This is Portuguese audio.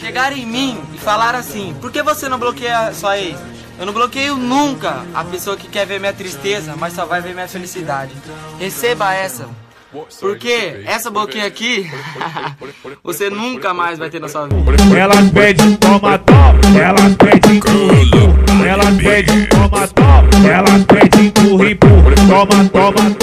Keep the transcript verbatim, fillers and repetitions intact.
chegaram em mim e falaram assim: por que você não bloqueia sua ex? Eu não bloqueio nunca a pessoa que quer ver minha tristeza, mas só vai ver minha felicidade. Receba essa. Porque essa boquinha aqui, você nunca mais vai ter na sua vida. Elas pedem toma toma, elas pedem empurra, elas pedem toma toma, elas pedem empurra, empurra, toma toma